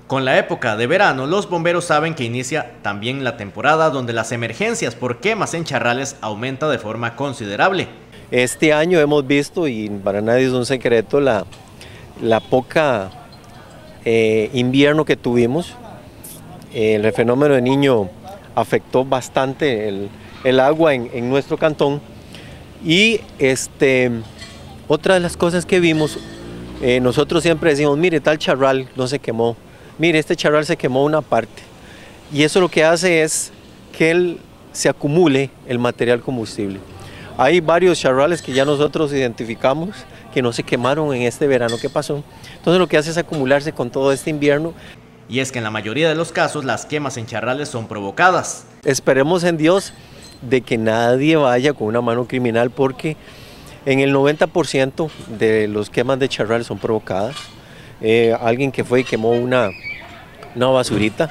Con la época de verano, los bomberos saben que inicia también la temporada donde las emergencias por quemas en charrales aumenta de forma considerable. Este año hemos visto, y para nadie es un secreto, la poca invierno que tuvimos. El fenómeno de Niño afectó bastante el agua en nuestro cantón. Y otra de las cosas que vimos, nosotros siempre decimos, mire, tal charral no se quemó. Mire, este charral se quemó una parte, y eso lo que hace es que se acumule el material combustible. Hay varios charrales que ya nosotros identificamos que no se quemaron en este verano que pasó. Entonces lo que hace es acumularse con todo este invierno. Y es que en la mayoría de los casos las quemas en charrales son provocadas. Esperemos en Dios de que nadie vaya con una mano criminal, porque en el 90% de los quemas de charrales son provocadas. Alguien que fue y quemó una basurita,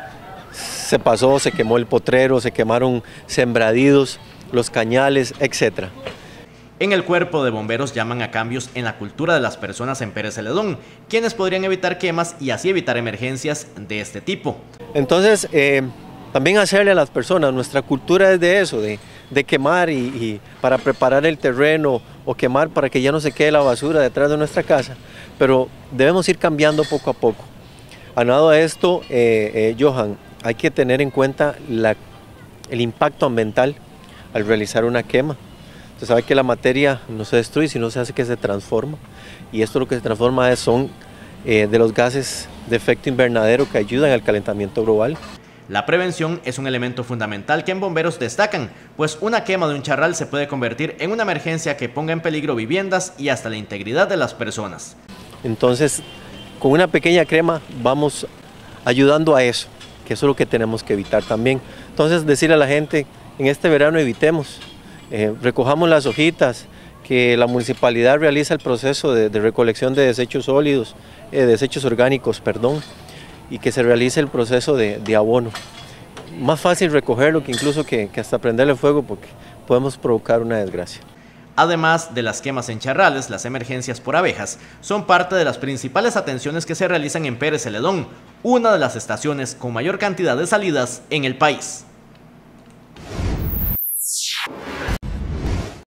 se pasó, se quemó el potrero, se quemaron sembradíos, los cañales, etc. En el cuerpo de bomberos llaman a cambios en la cultura de las personas en Pérez Celedón, quienes podrían evitar quemas y así evitar emergencias de este tipo. Entonces, también hacerle a las personas, nuestra cultura es de eso, de quemar y para preparar el terreno, o quemar para que ya no se quede la basura detrás de nuestra casa, pero debemos ir cambiando poco a poco. Aunado a esto, Johan, hay que tener en cuenta el impacto ambiental al realizar una quema. Usted sabe que la materia no se destruye, sino se hace que se transforma, y esto lo que se transforma son de los gases de efecto invernadero que ayudan al calentamiento global. La prevención es un elemento fundamental que en bomberos destacan, pues una quema de un charral se puede convertir en una emergencia que ponga en peligro viviendas y hasta la integridad de las personas. Entonces, con una pequeña quema vamos ayudando a eso, que eso es lo que tenemos que evitar también. Entonces, decirle a la gente, en este verano evitemos, recojamos las hojitas, que la municipalidad realiza el proceso de recolección de desechos sólidos, desechos orgánicos, perdón, y que se realice el proceso de abono. Más fácil recogerlo que incluso que hasta prenderle fuego, porque podemos provocar una desgracia. Además de las quemas en charrales, las emergencias por abejas son parte de las principales atenciones que se realizan en Pérez Celedón, una de las estaciones con mayor cantidad de salidas en el país.